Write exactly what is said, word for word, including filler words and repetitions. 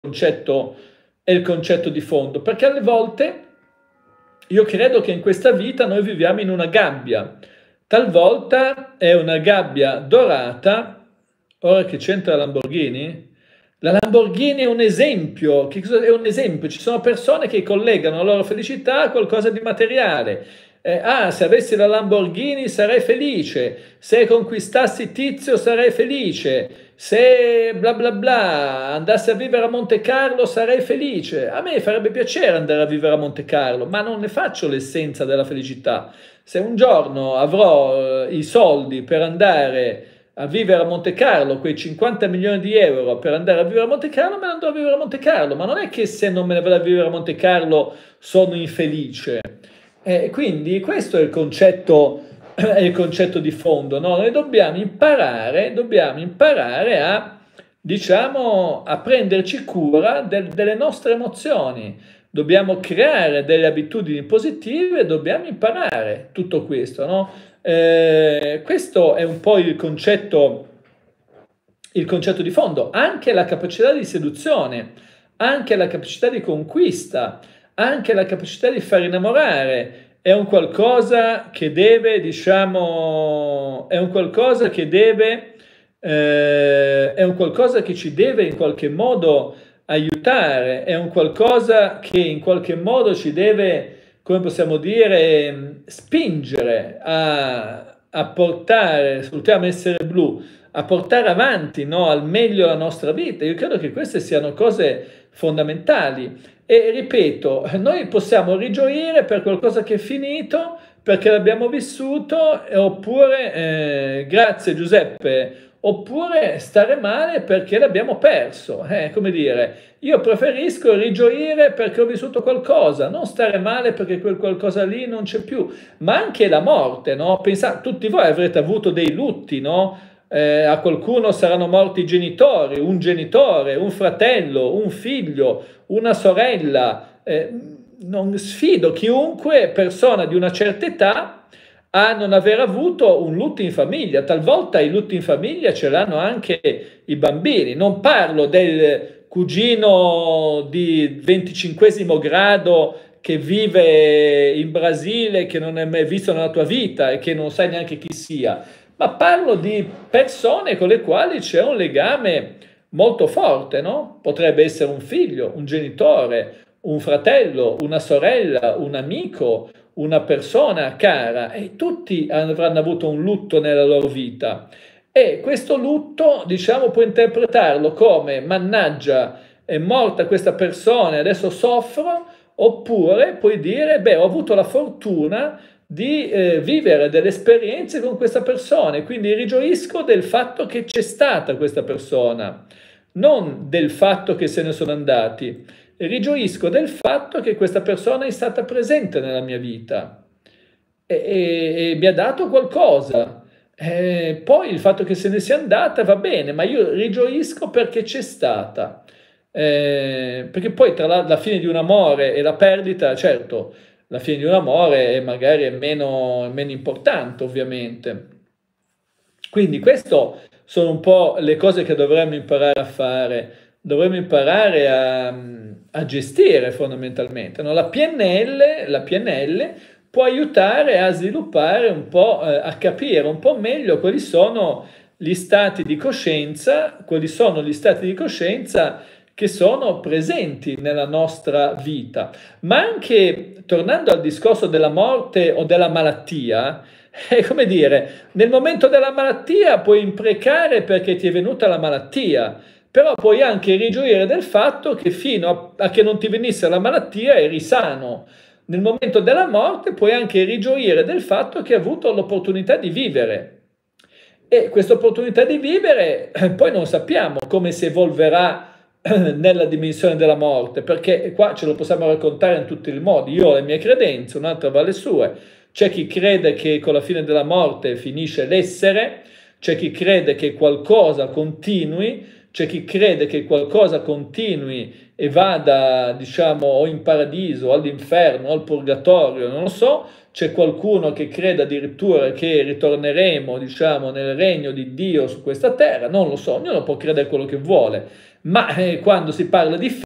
concetto, è il concetto di fondo, perché alle volte io credo che in questa vita noi viviamo in una gabbia, talvolta è una gabbia dorata. Ora che c'entra la Lamborghini? La Lamborghini è un esempio, che cosa, è un esempio, ci sono persone che collegano la loro felicità a qualcosa di materiale. Eh, ah, se avessi la Lamborghini sarei felice, se conquistassi Tizio sarei felice, se bla bla bla andassi a vivere a Monte Carlo sarei felice. A me farebbe piacere andare a vivere a Monte Carlo, ma non ne faccio l'essenza della felicità. Se un giorno avrò eh, i soldi per andare a vivere a Monte Carlo, quei cinquanta milioni di euro per andare a vivere a Monte Carlo, me ne andrò a vivere a Monte Carlo, ma non è che se non me ne vado a vivere a Monte Carlo sono infelice. Eh, quindi questo è il concetto, è il concetto di fondo, no? Noi dobbiamo imparare, dobbiamo imparare a, diciamo, a prenderci cura del, delle nostre emozioni, dobbiamo creare delle abitudini positive, dobbiamo imparare tutto questo, no? Eh, questo è un po' il concetto, il concetto di fondo, anche la capacità di seduzione, anche la capacità di conquista, anche la capacità di far innamorare è un qualcosa che deve, diciamo, è un qualcosa che deve, eh, è un qualcosa che ci deve in qualche modo aiutare, è un qualcosa che in qualche modo ci deve, come possiamo dire, spingere a, a portare, salutiamo essere blu, a portare avanti, no, al meglio la nostra vita. Io credo che queste siano cose fondamentali. E ripeto, noi possiamo rigioire per qualcosa che è finito, perché l'abbiamo vissuto, oppure, eh, grazie Giuseppe, oppure stare male perché l'abbiamo perso. Eh, come dire, io preferisco rigioire perché ho vissuto qualcosa, non stare male perché quel qualcosa lì non c'è più. Ma anche la morte, no? Pensate, tutti voi avrete avuto dei lutti, no? Eh, a qualcuno saranno morti i genitori, un genitore, un fratello, un figlio, una sorella. Eh, non sfido chiunque persona di una certa età a non aver avuto un lutto in famiglia. Talvolta i lutti in famiglia ce l'hanno anche i bambini. Non parlo del cugino di venticinquesimo grado che vive in Brasile, che non hai mai visto nella tua vita e che non sai neanche chi sia, ma parlo di persone con le quali c'è un legame molto forte, no? Potrebbe essere un figlio, un genitore, un fratello, una sorella, un amico, una persona cara, e tutti avranno avuto un lutto nella loro vita. E questo lutto, diciamo, può interpretarlo come: mannaggia, è morta questa persona e adesso soffro, oppure puoi dire: beh, ho avuto la fortuna di eh, vivere delle esperienze con questa persona e quindi rigioisco del fatto che c'è stata questa persona, non del fatto che se ne sono andati. Rigioisco del fatto che questa persona è stata presente nella mia vita e, e, e mi ha dato qualcosa. Eh, poi il fatto che se ne sia andata va bene, ma io rigioisco perché c'è stata. Eh, perché poi tra la, la fine di un amore e la perdita, certo, la fine di un amore è magari è meno, meno importante, ovviamente. Quindi queste sono un po' le cose che dovremmo imparare a fare, dovremmo imparare a, a gestire fondamentalmente, no? La P N L, la P N L può aiutare a sviluppare un po', eh, a capire un po' meglio quali sono gli stati di coscienza, quali sono gli stati di coscienza che sono presenti nella nostra vita. Ma anche, tornando al discorso della morte o della malattia, è come dire, nel momento della malattia puoi imprecare perché ti è venuta la malattia, però puoi anche rigioire del fatto che fino a, a che non ti venisse la malattia eri sano. Nel momento della morte puoi anche rigioire del fatto che hai avuto l'opportunità di vivere. E questa opportunità di vivere poi non sappiamo come si evolverà nella dimensione della morte, perché qua ce lo possiamo raccontare in tutti i modi. Io ho le mie credenze, un altro va le sue. C'è chi crede che con la fine della morte finisce l'essere, c'è chi crede che qualcosa continui, c'è chi crede che qualcosa continui e vada, diciamo, o in paradiso, o all'inferno, o al purgatorio, non lo so. C'è qualcuno che crede addirittura che ritorneremo, diciamo, nel regno di Dio su questa terra, non lo so, ognuno può credere quello che vuole, ma eh, quando si parla di